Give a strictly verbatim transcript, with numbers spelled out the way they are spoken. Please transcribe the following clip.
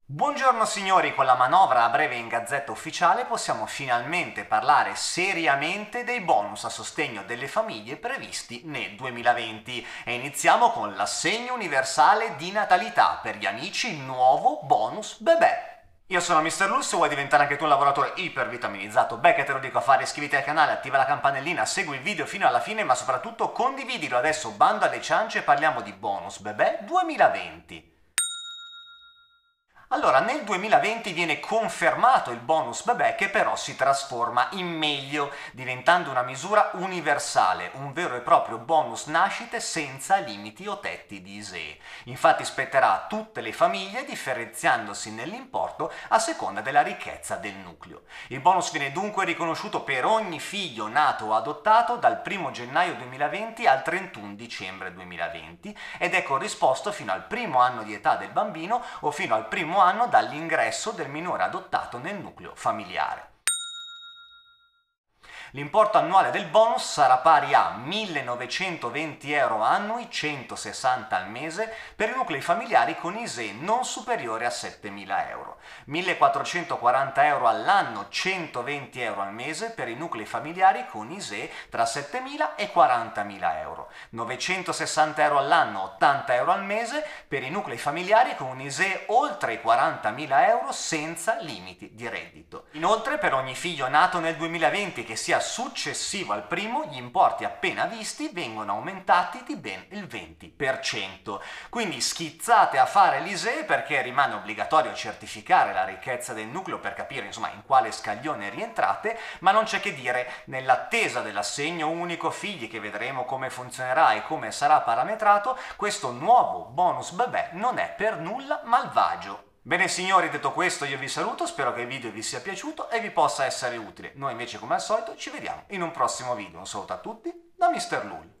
Buongiorno signori, con la manovra a breve in Gazzetta Ufficiale possiamo finalmente parlare seriamente dei bonus a sostegno delle famiglie previsti nel duemilaventi e iniziamo con l'assegno universale di natalità per gli amici nuovo bonus bebè. Io sono mister Lusso, vuoi diventare anche tu un lavoratore ipervitaminizzato? Beh, che te lo dico a fare, iscriviti al canale, attiva la campanellina, segui il video fino alla fine, ma soprattutto condividilo. Adesso bando alle ciance e parliamo di bonus bebè duemilaventi. Allora, nel duemilaventi viene confermato il bonus bebè che però si trasforma in meglio, diventando una misura universale, un vero e proprio bonus nascite senza limiti o tetti di I S E E. Infatti spetterà a tutte le famiglie differenziandosi nell'importo a seconda della ricchezza del nucleo. Il bonus viene dunque riconosciuto per ogni figlio nato o adottato dal primo gennaio duemilaventi al trentuno dicembre duemilaventi ed è corrisposto fino al primo anno di età del bambino o fino al primo anno dall'ingresso del minore adottato nel nucleo familiare. L'importo annuale del bonus sarà pari a millenovecentoventi euro annui, centosessanta al mese, per i nuclei familiari con I S E E non superiore a settemila euro, millequattrocentoquaranta euro all'anno, centoventi euro al mese per i nuclei familiari con I S E E tra settemila e quarantamila euro, novecentosessanta euro all'anno, ottanta euro al mese per i nuclei familiari con un I S E E oltre i quarantamila euro senza limiti di reddito. Inoltre, per ogni figlio nato nel duemilaventi che sia successivo al primo, gli importi appena visti vengono aumentati di ben il venti per cento. Quindi schizzate a fare l'I S E E perché rimane obbligatorio certificare la ricchezza del nucleo per capire insomma in quale scaglione rientrate, ma non c'è che dire, nell'attesa dell'assegno unico figli che vedremo come funzionerà e come sarà parametrato, questo nuovo bonus bebè non è per nulla malvagio. Bene signori, detto questo io vi saluto, spero che il video vi sia piaciuto e vi possa essere utile. Noi invece come al solito ci vediamo in un prossimo video. Un saluto a tutti da mister Lull.